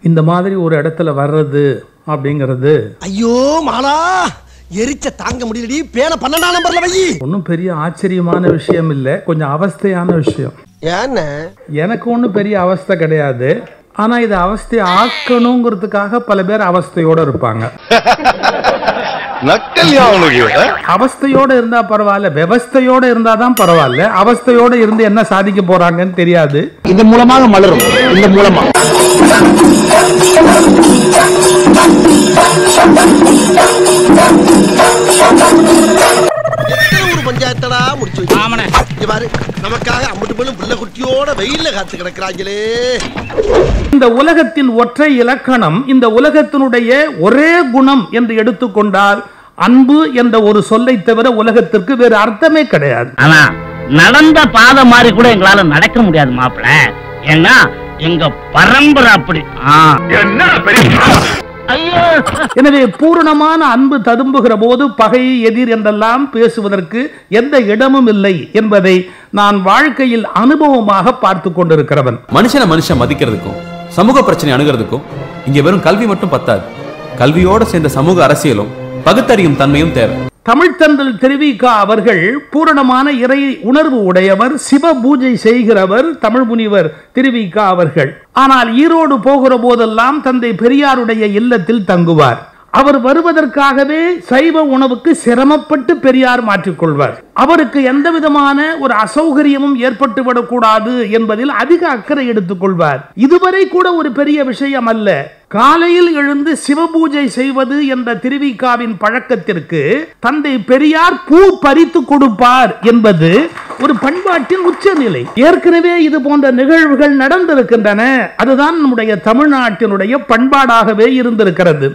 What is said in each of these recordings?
இந்த மாதிரி ஒரு இடத்துல வர்றது அப்படிங்கிறது ஐயோ மாலா எரிச்ச தாங்க முடியலடி பேன 12ஆம் நம்பர்ல வை. ஒன்றும் பெரிய ஆச்சரியமான விஷயம் இல்லை, கொஞ்சம் அவஸ்தையான விஷயம். ஏன்னா எனக்கு ஒன்றும் பெரிய அவஸ்தை கிடையாது, ஆனா இதை அவஸ்தை ஆக்கணுங்கிறதுக்காக பல பேர் அவஸ்தையோட இருப்பாங்க. அவஸ்தையோட இருந்தா பரவாயில்ல, விவஸ்தையோட இருந்தாதான் பரவாயில்ல. அவஸ்தையோட இருந்து என்ன சாதிக்க போறாங்கன்னு தெரியாது. இந்த மூலமாக மலரும், இந்த மூலமா ஒரு பஞ்சாயத்தடா முடிச்சு வச்சு நமக்காக அம்பட்டு பெண்ணும் புள்ள குட்டியோட வெயில்ல காத்து கிடக்குறாங்களே. இந்த உலகத்தின் ஒற்றை இலக்கணம், இந்த உலகத்தினுடைய ஒரே குணம் என்று எடுத்துக்கொண்டால் அன்பு என்ற ஒரு சொல்லை தவிர உலகத்திற்கு வேறு அர்த்தமே கிடையாது. ஆனா நடந்த பாதை மாதிரி கூட எங்களால நடக்க முடியாது மாப்பிள்ள. ஏன்னா எங்க பரம்பரை அப்படி. எனவே பூரணமான அன்பு ததும்புகிற போது பகை எதிர் என்றெல்லாம் பேசுவதற்கு எந்த இடமும் இல்லை என்பதை நான் வாழ்க்கையில் அனுபவமாக பார்த்து கொண்டிருக்கிறவன். மனுஷன் மதிக்கிறதுக்கும் சமூக பிரச்சனை அணுகிறதுக்கும் இங்க வெறும் கல்வி மட்டும் பத்தாது. கல்வியோட சேர்ந்த சமூக அரசியலும் பகுத்தறியும் தன்மையும் தேவை. தமிழ்த்தந்தல் திருவிக அவர்கள் பூரணமான இறை உணர்வு உடையவர், சிவ பூஜை செய்கிறவர் தமிழ் முனிவர் திருவிக அவர்கள். ஆனால் ஈரோடு போகிற போதெல்லாம் தந்தை பெரியாருடைய இல்லத்தில் தங்குவார். அவர் வருவதற்காகவே சைவ உணவுக்கு சிரமப்பட்டு பெரியார் மாற்றிக்கொள்வார். அவருக்கு எந்த விதமான ஒரு அசௌகரியமும் ஏற்பட்டுவிடக் கூடாது என்பதில் அதிக அக்கறை எடுத்துக் கொள்வார். இதுவரை கூட ஒரு பெரிய விஷயம் அல்ல. காலையில் எழுந்து சிவபூஜை செய்வது என்ற திருவிகாவின் பழக்கத்திற்கு தந்தை பெரியார் பூ பறித்து கொடுப்பார் என்பது ஒரு பண்பாட்டின் உச்சநிலை. ஏற்கனவே இது போன்ற நிகழ்வுகள் நடந்திருக்கின்றன. அதுதான் நம்முடைய தமிழ்நாட்டினுடைய பண்பாடாகவே இருந்திருக்கிறது.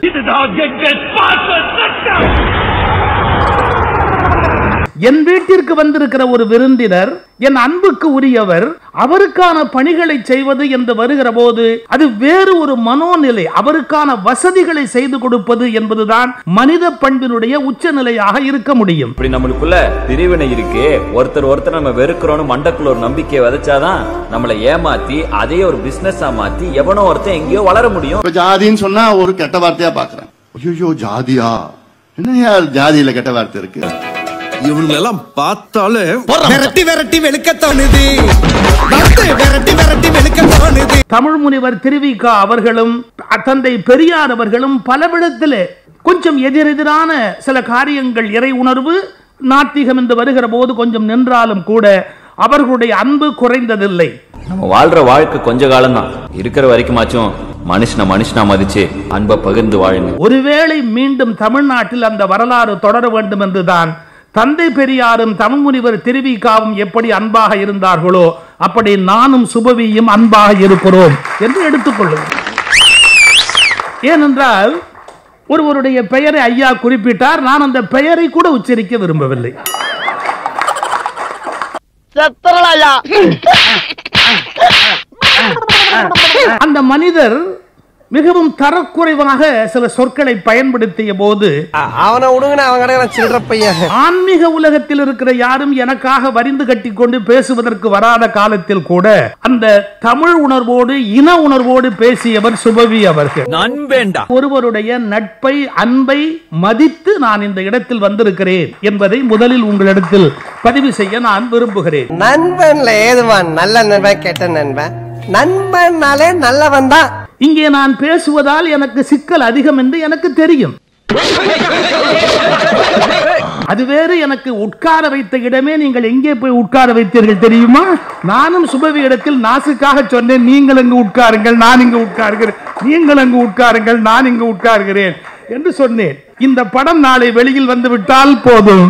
என் வீட்டிற்கு வந்திருக்கிற ஒரு விருந்தினர் என் அன்புக்கு உரியவர், அவருக்கான பணிகளை செய்வது என்று வருகிற போது அது வேறு ஒரு மனோநிலை. அவருக்கான வசதிகளை செய்து கொடுப்பது என்பதுதான் மனித பண்பினுடைய உச்சநிலையாக இருக்க முடியும். இப்படி நம்மளுக்குள்ள பிரிவினை இருக்கு, ஒருத்தர் நம்ம வெறுக்கிறோம் மண்டக்குள்ள ஒரு நம்பிக்கையை விதைச்சாதான் நம்மளை ஏமாத்தி அதே ஒரு பிசினஸா மாத்தி எவனோ ஒருத்தன் எங்கேயோ வளர முடியும். ஜாதின்னு சொன்னா ஒரு கெட்ட வார்த்தையா பாக்குறேன். ஐயோ ஜாதியா, என்ன ஜாதியில கெட்ட வார்த்தை இருக்கு? இவங்களெல்லாம் பார்த்தாலே விரட்டி வெளுக்க தோணுது. தமிழ் முனிவர் திருவிக அவர்களும் தந்தை பெரியார் அவர்களும் பலவிடத்திலே கொஞ்சம் எதிரெதிரான சில காரியங்கள், இறை உணர்வு நாத்திகம் என்று வருகிற போது கொஞ்சம் நின்றாலும் கூட அவர்களுடைய அன்பு குறைந்ததில்லை. நம்ம வாழ்ற வாழ்க்கை கொஞ்ச காலம் தான், இருக்கிற வரைக்குமாச்சும் மனுஷனா மதிச்சு அன்பை பகிர்ந்து வாழுங்க. ஒருவேளை மீண்டும் தமிழ்நாட்டில் அந்த வரலாறு தொடர வேண்டும் என்றுதான் தந்தை பெரியாரும் தமிழ் முனிவர் திருவிகாவும் எப்படி அன்பாக இருந்தார்களோ அப்படி நானும் சுபவியும் அன்பாக இருக்கிறோம் என்று எடுத்துக்கொள்ளுங்கள். ஏனென்றால் ஒருவருடைய பெயரை ஐயா குறிப்பிட்டார், நான் அந்த பெயரை கூட உச்சரிக்க விரும்பவில்லை. அந்த மனிதர் மிகவும் தரக்குறைவாக சில சொற்களை பயன்படுத்திய போது ஆன்மீக உலகத்தில் இருக்கிற யாரும் எனக்காக வரிந்து கட்டிக்கொண்டு பேசுவதற்கு வராத காலத்தில் கூட அந்த தமிழ் உணர்வோடு இன உணர்வோடு பேசியவர் சுபவி அவர்கள். ஒருவருடைய நட்பை அன்பை மதித்து நான் இந்த இடத்தில் வந்திருக்கிறேன் என்பதை முதலில் உங்களிடத்தில் பதிவு செய்ய நான் விரும்புகிறேன். நண்பன்ல ஏதுவான் நல்ல நண்பன் கெட்ட நண்பன், நண்பனாலே நல்லவன் தான். இங்கே நான் பேசுவதால் எனக்கு சிக்கல் அதிகம் என்று எனக்கு தெரியும். அது வேறு, எனக்கு உட்கார வைத்த இடமே நீங்கள் எங்கே போய் உட்கார வைத்தீர்கள் தெரியுமா? நானும் சுபவி இடத்தில் நாசுக்காக சொன்னேன், நீங்கள் அங்கு உட்காருங்கள் நான் இங்கு உட்காருகிறேன், நீங்கள் அங்கு உட்காருங்கள் நான் இங்கு உட்காருகிறேன் என்று சொன்னேன். இந்த படம் நாளை வெளியில் வந்து விட்டால் போதும்.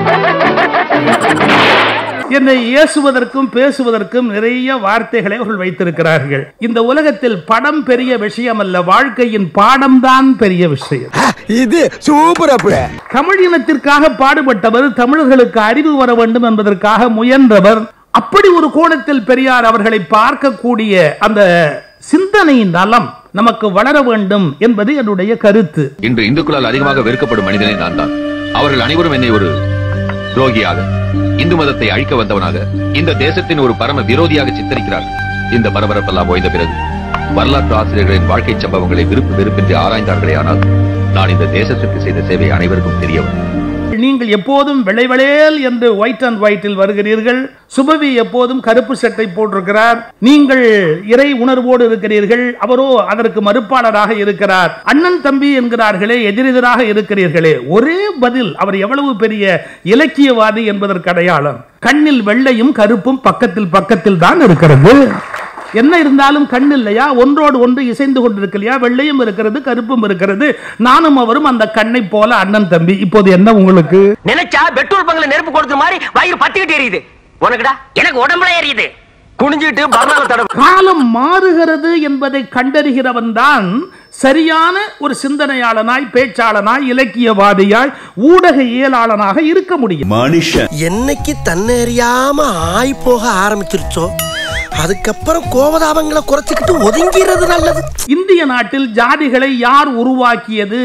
என்னை ஏசுவதற்கும் பேசுவதற்கும் நிறைய வார்த்தைகளை அவர்கள் வைத்திருக்கிறார்கள். இந்த உலகத்தில் படம் பெரிய விஷயம் அல்ல, வாழ்க்கையின் பாடம் தான் பெரிய விஷயம். இது சூப்பர். தமிழ் இனத்திற்காக பாடுபட்டவர், தமிழர்களுக்கு அறிவு வர வேண்டும் என்பதற்காக முயன்றவர். அப்படி ஒரு கோணத்தில் பெரியார் அவர்களை பார்க்கக்கூடிய அந்த சிந்தனையின் நலம் நமக்கு வளர வேண்டும் என்பது என்னுடைய கருத்து. இன்று இந்துக்களால் அதிகமாக வெறுக்கப்படும் மனிதனை நான் தான். அவர்கள் அனைவரும் என்னை ஒரு துரோகியாக, இந்து மதத்தை அழிக்க வந்தவனாக, இந்த தேசத்தின் ஒரு பரம விரோதியாக சித்தரிக்கிறார்கள். இந்த பரபரப்பெல்லாம் ஓய்ந்த பிறகு வரலாற்று ஆசிரியர்களின் வாழ்க்கை சம்பவங்களை விருப்பு வெறுப்பின்றி ஆராய்ந்தார்களே ஆனால் நான் இந்த தேசத்திற்கு செய்த சேவை அனைவருக்கும் தெரியவரும். நீங்கள் எப்போதும் வெள்ளைவளேல் என்று ஒயிட் அண்ட் ஒயிட்டில் வருகிறீர்கள். சுபவி எப்போதும் கருப்பு சட்டை போட்டிருக்கிறார். நீங்கள் இறை உணர்வோடு இருக்கிறீர்கள், அவரோ அதற்கு மறுப்பாளராக இருக்கிறார். அண்ணன் தம்பி என்கிறார்களே, எதிரெதிராக இருக்கிறீர்களே. ஒரே பதில், அவர் எவ்வளவு பெரிய இலக்கியவாதி என்பதற்கு அடையாளம். கண்ணில் வெள்ளையும் கருப்பும் பக்கத்தில் பக்கத்தில் தான் இருக்கிறது. என்ன இருந்தாலும் கண் இல்லையா? ஒன்றோடு ஒன்று இசைந்து கொண்டிருக்கலையா? வெள்ளையும் இருக்கிறது, கருப்பும் இருக்கிறது. நானும் அவரும் அந்த கண்ணை போல அண்ணன் தம்பி. இப்போது என்ன உங்களுக்கு? நினைச்சா பெட்ரோல் பங்க்ல நெருப்பு கொடுத்த மாதிரி வயிறு பத்திக்கிட்டு எரியுது. உனக்குடா எனக்கு உடம்புல எரியுது. குனிஞ்சிட்டு பர்னால தடவை. காலம் மாறுகிறது என்பதை கண்டறிகிறவன் தான் சரியான ஒரு சிந்தனையாளனாய், பேச்சாளனாய், இலக்கியவாதியாய், ஊடகவியலாளனாக இருக்க முடியும். மனுஷன் என்னைக்கு தன்னறியாம ஆய் போக ஆரம்பிச்சிருச்சோ அதுக்கப்புறம் கோபதாபங்களை குறைச்சிக்கிட்டு ஒதுங்கிறது நல்லது. இந்திய நாட்டில் ஜாதிகளை யார் உருவாக்கியது?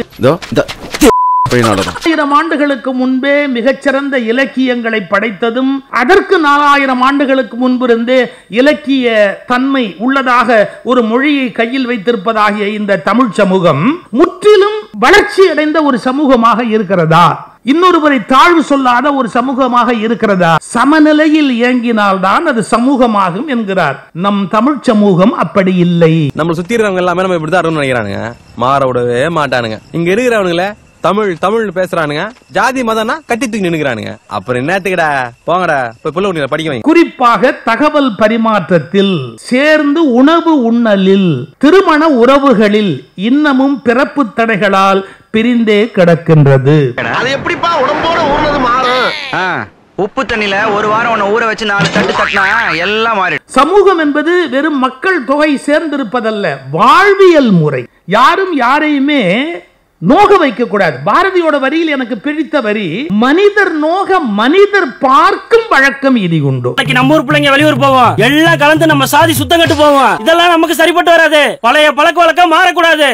1000 ஆண்டுகளுக்கு முன்பே மிகச்சிறந்த இலக்கியங்களை படைத்ததும், அதற்கு 4000 ஆண்டுகளுக்கு முன்பிருந்தே இலக்கிய தன்மை உள்ளதாக ஒரு மொழியை கையில் வைத்திருப்பதாகிய இந்த தமிழ் சமூகம் முற்றிலும் வளர்ச்சி அடைந்த ஒரு சமூகமாக இருக்கிறதா? இன்னொருவரை தாழ்வு சொல்லாத ஒரு சமூகமாக இருக்கிறதா? சமநிலையில் இயங்கினால்தான் அது சமூகமாகும் என்கிறார். நம் தமிழ் சமூகம் அப்படி இல்லை. நம்ம சுத்தி இருக்கிறவங்க எல்லாமே நம்ம இப்படிதான் நினைக்கிறானுங்க, மாற விடவே மாட்டானுங்க. இங்க இருக்கிறவனுங்கள தமிழ் தமிழ் பேசுறானுங்க, ஜாதி மதம்னா கட்டி தூக்கி நின்னுக்கிறானுங்க. அப்புறம் என்னத்துக்குடா, போங்கடா போய் புள்ள படிக்க வைங்க. குறிப்பாக தகவல் பரிமாற்றத்தில், சேர்ந்து உணவு உண்ணலில், திருமண உறவுகளில் இன்னமும் பிறப்பு தடைகளால் பிரிந்தே கிடக்கின்றது. அது எப்படிப்பா உடம்போட ஊர்னது மாறும்? உப்பு தண்ணில ஒரு வாரம் உன்னை ஊற வச்சு 4 தட்டு தட்டினா எல்லாம் மாறி. சமூகம் என்பது வெறும் மக்கள் தொகை சேர்ந்திருப்பதல்ல, வாழ்வியல் முறை. யாரும் யாரையுமே நோக வைக்க கூடாது. பாரதியோட வரியில் எனக்கு பிடித்த வரி, மனிதர் நோக மனிதர் பார்க்கும் வழக்கம் இதி உண்டு. நம்ம ஊர் பிள்ளைங்க வெளியூர் போவோம், எல்லாம் கலந்து நம்ம சாதி சுத்தம் கட்டு போவோம். இதெல்லாம் நமக்கு சரிப்பட்டு வராது. பழைய பழக்க வழக்கம் மாறக்கூடாது.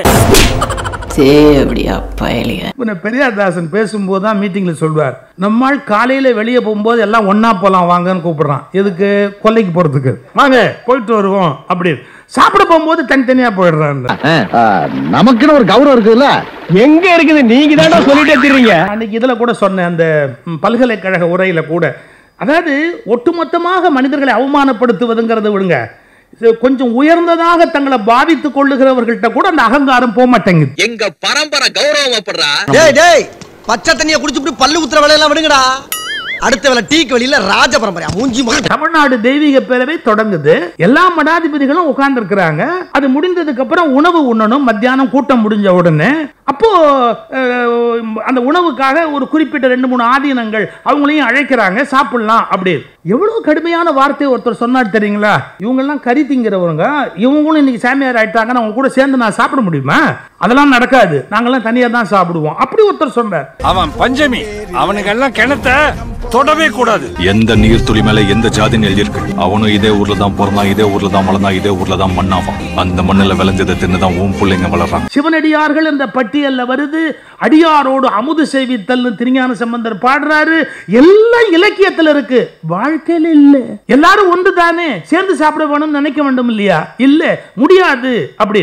பெரியார்தாசன் பேசும்போது தான் மீட்டிங்ல சொல்வார், நம்மால் காலையில வெளியே போகும்போது எல்லாம் ஒன்னா போலாம் வாங்கன்னு கூப்பிடுறான். எதுக்கு? கொல்லைக்கு போறதுக்கு. வாங்க போயிட்டு வருவோம். அப்படி சாப்பிட போகும்போது தனித்தனியா போயிடுறாங்க. நமக்குன்னு ஒரு கௌரவம் இருக்குல்ல, எங்க இருக்குது? நீங்க தான் சொல்லிட்டே தெரியுங்க. அன்னைக்கு இதுல கூட சொன்னேன், அந்த பல்கலைக்கழக உரையில கூட, அதாவது ஒட்டுமொத்தமாக மனிதர்களை அவமானப்படுத்துவதுங்கிறத விடுங்க, கொஞ்சம் உயர்ந்ததாக தங்களை பாதித்துக் கொள்ளுகிறவர்கள்ட்ட கூட அந்த அகங்காரம் போக மாட்டேங்குது. எங்க பரம்பரை கௌரவப்படுறா. பச்சை தண்ணியை குடிச்சுட்டு பல்லு குத்துற வேலையெல்லாம் விடுங்கடா. அடுத்த வேலை டீக்கு வெளியில ராஜ பரம்பரை மூஞ்சி. தமிழ்நாடு தெய்வீக பேரவை தொடங்குது. எல்லா மடாதிபதிகளும் உட்கார்ந்து இருக்கிறாங்க. அது முடிந்ததுக்கு அப்புறம் உணவு உண்ணணும். மத்தியானம் கூட்டம் முடிஞ்ச உடனே அப்போ அந்த உணவுக்காக ஒரு குறிப்பிட்ட 2-3 ஆதீனங்கள் அவங்களையும் அழைக்கிறாங்க, சாப்பிடலாம். அப்படி எவ்வளவு கடுமையான வார்த்தை ஒருத்தர் சொன்னார் தெரியுங்களா? இவங்க எல்லாம் கறி திங்கிறவங்க, இவங்களும் இன்னைக்கு சாமியார் ஆயிட்டாங்க, அவங்க கூட சேர்ந்து நான் சாப்பிட முடியுமா? அதெல்லாம் நடக்காது, நாங்கெல்லாம் தனியா தான் சாப்பிடுவோம். அப்படி ஒருத்தர் சொன்னார். அவன் பஞ்சமி, அவனுக்கு எல்லாம் கிணத்த தொடவே கூடாது. எந்த நீர் துளி மேல எந்த ஜாதி நெல் இருக்கு, அவனும் இதே ஊர்ல தான் பிறந்தான், இதே ஊர்ல தான் வளர்ந்தான், இதே ஊர்ல தான் மண்ணாவான். அந்த மண்ணில் விளைஞ்சதை தின்னுதான் உன் பிள்ளைங்க வளர்றாங்க. சிவனடியார்கள் என்ற பட்டியல்ல வருது. அடியாரோடு அமுது செய்வித்தல் திருஞான சம்பந்தர் பாடுறாரு. எல்லாம் இலக்கியத்தில் இருக்கு, வாழ்க்கையில் இல்ல. எல்லாரும் ஒன்று தானே, சேர்ந்து சாப்பிட வேணும்னு நினைக்க வேண்டும் இல்லையா? இல்ல, முடியாது. அப்படி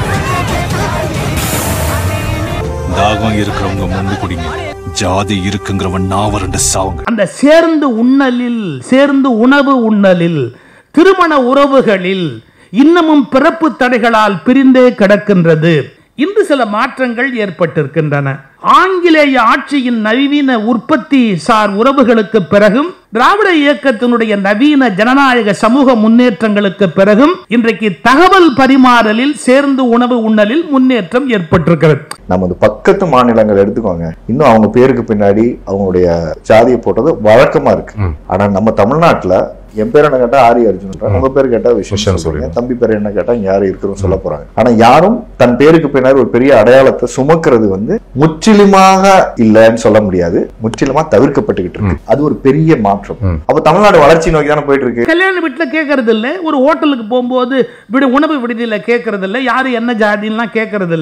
தாகம் இருக்கிறவங்க முன்னு குடிங்க, ஜாதி இருக்குங்கிறவன் நாவரண்ட சாவுங்க. அந்த சேர்ந்து உண்ணலில், சேர்ந்து உணவு உண்ணலில், திருமண உறவுகளில் இன்னமும் பிறப்பு தடைகளால் பிரிந்தே கிடக்கின்றது. இன்று சில மாற்றங்கள் ஏற்பட்டிருக்கின்றன. ஆங்கிலேய ஆட்சியின் நவீன உற்பத்தி சார் உறவுகளுக்கு பிறகும், திராவிட இயக்கத்தினுடைய நவீன ஜனநாயக சமூக முன்னேற்றங்களுக்கு பிறகும் இன்றைக்கு தகவல் பரிமாறலில், சேர்ந்து உணவு உண்ணலில் முன்னேற்றம் ஏற்பட்டிருக்கிறது. நமது பக்கத்து மாநிலங்கள் எடுத்துக்கோங்க, இன்னும் அவங்க பேருக்கு பின்னாடி அவங்களுடைய ஜாதியை போட்டது வழக்கமா இருக்கு. ஆனா நம்ம தமிழ்நாட்டுல என் பேர் என்ன கேட்டா ஆரி அர்ஜுன், உங்க பேர் கேட்டா விஷயம் சொல்றீங்க, தம்பி பேர் என்ன கேட்டா யாரு இருக்கிறோம் சொல்ல போறாங்க. ஆனா யாரும் தன் பேருக்கு பின்னாடி ஒரு பெரிய அடையாளத்தை சுமக்கிறது முற்றிலுமாக இல்லன்னு சொல்ல முடியாது, முற்றிலுமா தவிர்க்கப்பட்டுக்கிட்டு இருக்கு. அது ஒரு பெரிய மாற்றம். அப்ப தமிழ்நாடு வளர்ச்சி நோக்கி தானே போயிட்டு இருக்கு. கல்யாண வீட்டுல கேட்கறது இல்ல, ஒரு ஹோட்டலுக்கு போகும்போது உணவு விடுதியில கேட்கறது இல்ல, யாரு என்ன ஜாதின்லாம் கேட்கறது இல்ல.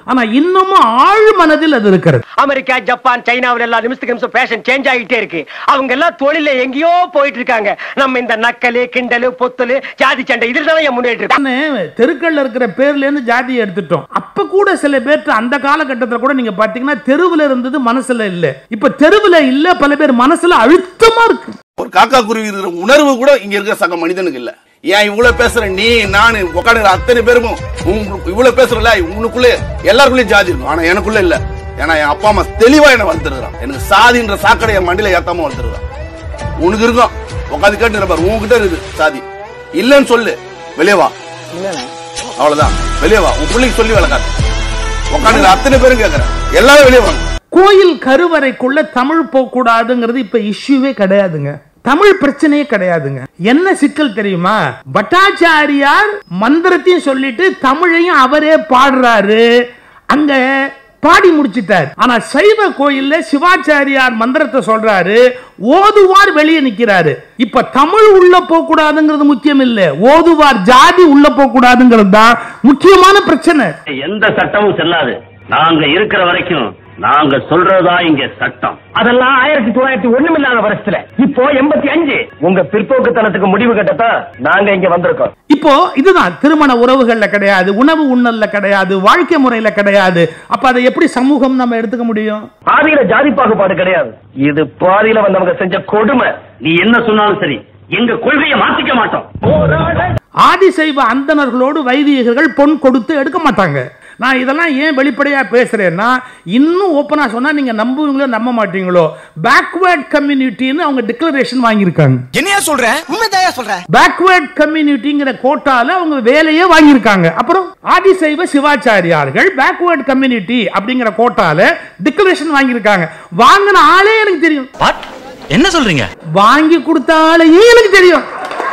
ஆனா இன்னமும் ஆழ் மனதில் அது இருக்கிறது. அமெரிக்கா, ஜப்பான், சைனாவில் எல்லாம் நிமிஷத்துக்கு ஃபேஷன் சேஞ்ச் ஆகிட்டே இருக்கு. அவங்க எல்லாம் தொழில எங்கேயோ போயிட்டு இருக்காங்க. நம்ம இந்த நக்கலு, கிண்டலு, பொத்தலு, ஜாதி சண்டை இதில் தான் முன்னேற்று. தெருக்கள்ல இருக்கிற பேர்ல இருந்து ஜாதியை எடுத்துட்டோம். அப்ப கூட சில பேர் அந்த காலகட்டத்தில் கூட நீங்க பாத்தீங்கன்னா தெருவுல இருந்தது, மனசுல இல்ல. இப்ப தெருவுல இல்ல, பல பேர் மனசுல அழுத்தமா இருக்கு. ஒரு காக்கா குருவி உணர்வு கூட இங்க இருக்கிற சக மனிதனுக்கு இல்ல. ஏன் இவ்வளவு பேசுற நீ, நானு உட்காந்து அத்தனை பேருக்கும் இவ்வளவு பேசுறல, உனக்குள்ளே எல்லாருக்குள்ளயும் ஜாதி இருக்கும். ஆனா எனக்குள்ள இல்ல. ஏன்னா என் அப்பா அம்மா தெளிவா என்ன வளர்த்துருக்கான். எனக்கு சாதின்ற சாக்கடை என் மண்டியில ஏத்தாம வளர்த்துருக்கான். உனக்கு இருக்கும் உட்காந்து கேட்டு பாரு, உங்ககிட்ட இருக்குது சாதி இல்லன்னு சொல்லு, வெளியே வா. அவ்வளவுதான், வெளியே வா. உன் பிள்ளைக்கு சொல்லி வளர்க்காது. உட்காந்து அத்தனை பேரும் கேட்கறேன், எல்லாரும் வெளியே வாங்க. கோயில் கருவறைக்குள்ள தமிழ் போக கூடாதுங்கிறது இப்ப இஷ்யூவே கிடையாதுங்க. தமிழ் பிரச்சனையே கிடையாதுங்க. என்ன சிக்கல் தெரியுமா? பட்டாச்சாரியார் மந்திரத்தையும் சொல்லிட்டு தமிழையும் அவரே பாடுறாரு, அங்க பாடி முடிச்சிட்டார். ஆனா சைவ கோயில்ல சிவாச்சாரியார் மந்திரத்தை சொல்றாரு, ஓதுவார் வெளியே நிக்கிறாரு. இப்ப தமிழ் உள்ள போக கூடாதுங்கிறது முக்கியம் இல்ல, ஓதுவார் ஜாதி உள்ள போக கூடாதுங்கிறது தான் முக்கியமான பிரச்சனை. எந்த சட்டமும் செல்லாது. நாங்க இருக்கிற வரைக்கும் நாங்க சொல்றதா இங்க சட்டம். அதெல்லாம் 1901 இல்லாத வருஷத்துல, இப்போ 85. உங்க பிற்போக்குத்தனத்துக்கு முடிவு கட்டத்தான் நாங்க இங்க வந்திருக்கோம். இப்போ இதுதான் திருமண உறவுகள்ல கிடையாது, உணவு உண்ணல்ல கிடையாது, வாழ்க்கை முறையில கிடையாது. அப்ப அதை எப்படி சமூகம் நம்ம எடுத்துக்க முடியும்? பாதியில ஜாதி பாகுபாடு கிடையாது. இது பாதியில வந்தவங்க செஞ்ச கொடுமை. நீ என்ன சொன்னாலும் சரி, எங்க கொள்கையை மாத்திக்க மாட்டோம். ஆதிசைவ அந்தணர்களோடு வைதிகர்கள் பொன் கொடுத்து எடுக்க மாட்டாங்க. நான் இதெல்லாம் ஏன் வெளிப்படையா பேசுறேன்னா, இன்னும் ஓப்பனா சொன்னா நீங்க நம்புவீங்களோ நம்ப மாட்டீங்களோ, பேக்வர்ட் கம்யூனிட்டின்னு அவங்க டிக்ளரேஷன் வாங்கியிருக்காங்க. என்னையா சொல்ற? உண்மைதாயா சொல்ற? பேக்வர்ட் கம்யூனிட்டிங்கிற கோட்டால அவங்க வேலையே வாங்கியிருக்காங்க. அப்புறம் ஆதிசைவ சிவாச்சாரியார்கள் பேக்வர்ட் கம்யூனிட்டி அப்படிங்கிற கோட்டால டிக்ளரேஷன் வாங்கியிருக்காங்க. வாங்கின ஆளே எனக்கு தெரியும். என்ன சொல்றீங்க? வாங்கி கொடுத்த ஆளையே எனக்கு தெரியும்.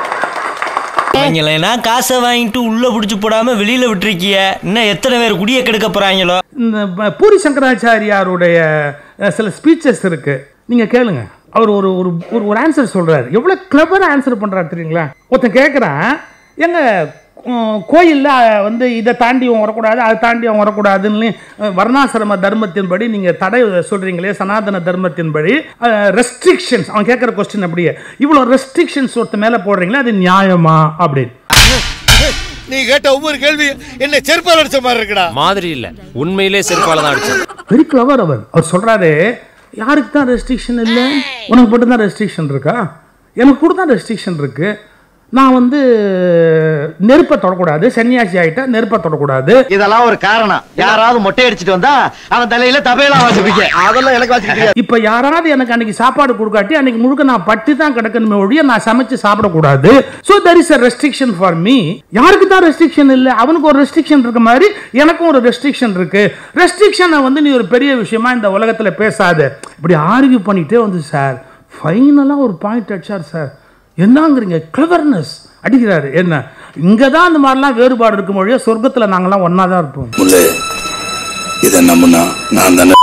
காசை வாங்கிட்டு உள்ள புடிச்சு போடாம வெளியில விட்டுருக்கிய, இன்னும் எத்தனை பேர் குடிய கெடுக்க போறாங்களோ. இந்த பூரி சங்கராச்சாரியாருடைய சில ஸ்பீச்சஸ் இருக்கு, நீங்க கேளுங்க. அவர் ஒரு ஒரு ஆன்சர் சொல்றாரு, எவ்வளவு கிளவரா ஆன்சர் பண்றாரு தெரியுங்களா? ஒருத்தன் கேட்கிறான், எங்க கோயில்ல வந்து இதை தாண்டி அவன் வரக்கூடாது, அதை தாண்டி அவன் வரக்கூடாதுன்னு வர்ணாசிரம தர்மத்தின்படி நீங்க தடை சொல்றீங்களே, சனாதன தர்மத்தின்படி ரெஸ்ட்ரிக்ஷன்ஸ். அவன் கேட்கிற கொஸ்டின் அப்படியே, இவ்வளவு ரெஸ்ட்ரிக்ஷன்ஸ் ஒருத்த மேல போடுறீங்களா, அது நியாயமா அப்படின்னு. நீ கேட்ட ஒவ்வொரு கேள்வி என்ன செருப்பால் அடிச்ச மாதிரி இருக்குடா. மாதிரி இல்ல, உண்மையிலே செருப்பால தான் அடிச்சது. Very clever. அவர் சொல்றாரு, யாருக்கு தான் ரெஸ்ட்ரிக்ஷன் இல்லை, உனக்கு மட்டும் தான் ரெஸ்ட்ரிக்ஷன் இருக்கா? எனக்கு கூட தான் ரெஸ்ட்ரிக்ஷன் இருக்கு. நான் வந்து நெருப்பை தொடக்கூடாது, சன்னியாசி ஆயிட்டா நெருப்பை தொடக்கூடாது. இதெல்லாம் ஒரு காரணம். யாராவது மொட்டை அடிச்சிட்டு வந்தா அவன் தலையில தபையெல்லாம் வாசிப்பீங்க, அதெல்லாம் எனக்கு வாசிக்க. இப்ப யாராவது எனக்கு அன்னைக்கு சாப்பாடு கொடுக்காட்டி அன்னைக்கு முழுக்க நான் பட்டி தான் கிடக்கணுமே ஒழிய நான் சமைச்சு சாப்பிடக்கூடாது. So there is a restriction for me. யாருக்கு தான் ரெஸ்ட்ரிக்ஷன் இல்லை, அவனுக்கு ஒரு ரெஸ்ட்ரிக்ஷன் இருக்க மாதிரி எனக்கும் ஒரு ரெஸ்ட்ரிக்ஷன் இருக்கு. ரெஸ்ட்ரிக்ஷனை வந்து நீ ஒரு பெரிய விஷயமா இந்த உலகத்துல பேசாத. இப்படி ஆர்கியூ பண்ணிட்டே வந்து சார் ஃபைனலா ஒரு பாயிண்ட் அடிச்சார். சார் என்னங்கிறீங்க? கிளவர்னஸ் அடிக்கிறாரு. என்ன இங்கதான் அந்த மாதிரிலாம் வேறுபாடு இருக்கும் மொழியா, சொர்க்கத்துல நாங்கெல்லாம் ஒன்னா தான் இருப்போம். இதை நம்பினா நான் தானே.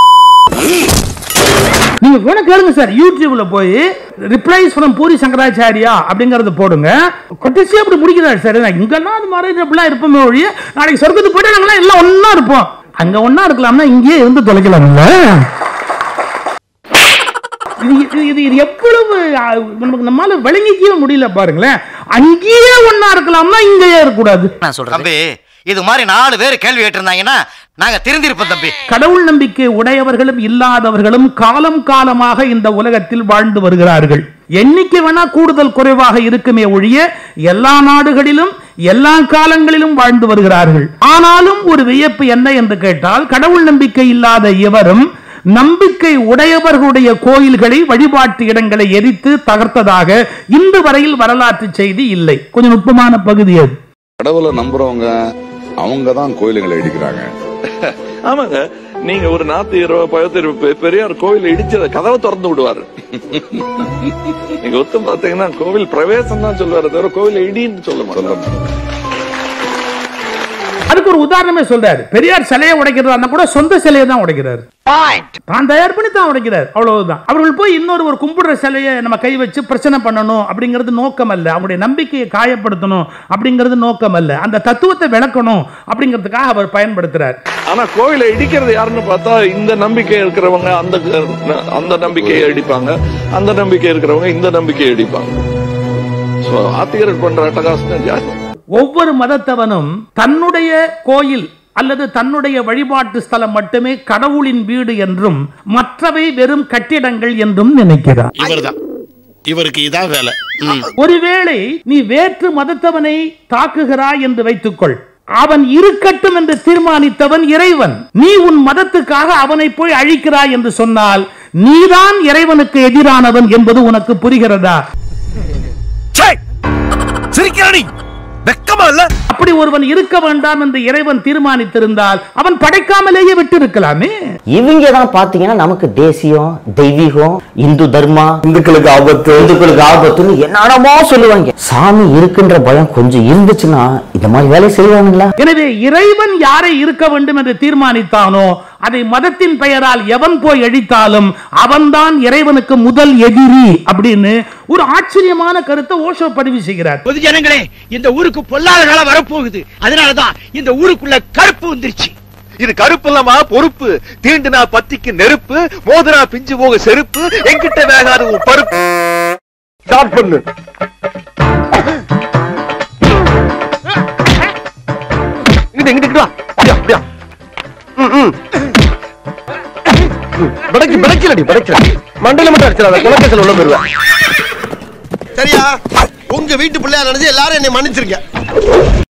நீங்க வேணா கேளுங்க சார், யூடியூப்ல போய் ரிப்ளைஸ் ஃப்ரம் பூரி சங்கராச்சாரியா அப்படிங்கறது போடுங்க. கடைசியா அப்படி முடிக்கிறாரு சார், இங்கெல்லாம் அது மாதிரி இப்படிலாம் இருப்போமே ஒழிய நாளைக்கு சொர்க்கத்துக்கு போயிட்டு நாங்கெல்லாம் எல்லாம் ஒன்னா இருப்போம். அங்க ஒன்னா இருக்கலாம்னா இங்கேயே இருந்து தொலைக்கலாம்ல. இது எவ்வளவு நமக்கு நம்மால விளங்கிக்கவே முடியல பாருங்களேன். அங்கேயே ஒன்னா இருக்கலாம்னா இங்கேயே இருக்கக்கூடாது. நான் சொல்றேன் தம்பி, இது மாதிரி 4 பேர் கேள்வி கேட்டிருந்தாங்கன்னா நாங்க திருந்திருப்போம் தம்பி. கடவுள் நம்பிக்கை உடையவர்களும் இல்லாதவர்களும் காலம் காலமாக இந்த உலகத்தில் வாழ்ந்து வருகிறார்கள். எண்ணிக்கை வேணா கூடுதல் குறைவாக இருக்குமே ஒழிய எல்லா நாடுகளிலும் எல்லா காலங்களிலும் வாழ்ந்து வருகிறார்கள். ஆனாலும் ஒரு வியப்பு என்ன என்று கேட்டால், கடவுள் நம்பிக்கை இல்லாத எவரும் நம்பிக்கை உடையவர்களுடைய கோயில்களை, வழிபாட்டு இடங்களை எரித்து தகர்த்ததாக இன்று வரையில் வரலாற்று செய்தி இல்லை. கொஞ்சம் நுட்பமான பகுதி அது. கடவுளை நம்புறவங்க அவங்க தான் கோயில்களை இடிக்கிறாங்க. ஆமாங்க, நீங்க ஒரு 40 பெரியார் கோயில் இடிச்ச கதவை திறந்து விடுவாரு. நீங்க ஒத்து பாத்தீங்கன்னா கோவில் பிரவேசம் தான் சொல்லுவாரு, தவிர கோவில் இடின்னு சொல்ல மாட்டாங்க. அதுக்கு ஒரு உதாரணமே சொல்றாரு. பெரியார் சிலையை உடைக்கிறதா கூட சொந்த சிலையை தான் உடைக்கிறாரு. தான் தயார் பண்ணி தான் உடைக்கிறார், அவ்வளவுதான். அவர்கள் போய் ஒரு கும்பிடுற சிலையை நம்ம கை வச்சு பிரச்சனை பண்ணணும் அப்படிங்கிறது நோக்கம் அல்ல. அவங்களுடைய நம்பிக்கையை காயப்படுத்தணும் அப்படிங்கிறது நோக்கம் அல்ல. அந்த தத்துவத்தை விளக்கணும் அப்படிங்கிறதுக்காக அவர் பயன்படுத்துறார். ஆனா கோவிலை இடிக்கிறது யாருன்னு பார்த்தா இந்த நம்பிக்கை இருக்கிறவங்க அந்த நம்பிக்கையை அடிப்பாங்க, அந்த நம்பிக்கை இருக்கிறவங்க இந்த நம்பிக்கையை அடிப்பாங்க. ஆத்திகர்கள் பண்ற அட்டகாசம் ஜாதி. ஒவ்வொரு மதத்தவனும் தன்னுடைய கோயில் அல்லது தன்னுடைய வழிபாட்டு ஸ்தலம் மட்டுமே கடவுளின் வீடு என்றும் மற்றவை வெறும் கட்டிடங்கள் என்றும் நினைக்கிறார். இவருக்கு இதான் வேலை. ஒருவேளை நீ வேற்று மதத்தவனை தாக்குகிறாய் என்று வைத்துக்கொள், அவன் இருக்கட்டும் என்று தீர்மானித்தவன் இறைவன். நீ உன் மதத்துக்காக அவனை போய் அழிக்கிறாய் என்று சொன்னால் நீதான் இறைவனுக்கு எதிரானவன் என்பது உனக்கு புரிகிறதா? அப்படி ஒருவன் இருக்க வேண்டாம் என்று இறைவன் தீர்மானித்திருந்தால் அவன் படைக்காமலேயே விட்டு இருக்கலாமே. இவங்க தான் பாத்தீங்கன்னா நமக்கு தேசியம், தெய்வீகம், இந்து தர்மா, இந்துக்களுக்கு ஆபத்துன்னு என்னடமோ சொல்லுவாங்க. சாமி இருக்குன்ற பயம் கொஞ்சம் இருந்துச்சுன்னா இந்த மாதிரி வேலை செய்வானுங்களா? எனவே இறைவன் யாரை இருக்க வேண்டும் என்று தீர்மானித்தானோ அதை மதத்தின் பெயரால் எவன் போய் அழித்தாலும் அவன்தான் இறைவனுக்கு முதல் எதிரி அப்படின்னு ஒரு ஆச்சரியமான கருத்தை ஓஷோ பதிவு செய்கிறார். பொது ஜனங்களே, இந்த ஊருக்கு பொல்லாத காலம் வரப்போகுது. அதனாலதான் இந்த ஊருக்குள்ள கருப்பு வந்துருச்சு. இது கருப்பு இல்லாம பொறுப்பு. தீண்டுனா பத்திக்கு நெருப்பு, மோதுனா பிஞ்சு போக செருப்பு, எங்கிட்ட வேகாது பருப்பு. ஸ்டார்ட் பண்ணு. இங்கிட்டு வா. அப்படியா மண்டல மட்டும் அடிச்சிடாத, குலக்கேசல் உள்ள போயிருவேன். சரியா? உங்க வீட்டு பிள்ளையா நினைச்சு எல்லாரும் என்னை மன்னிச்சிருக்க.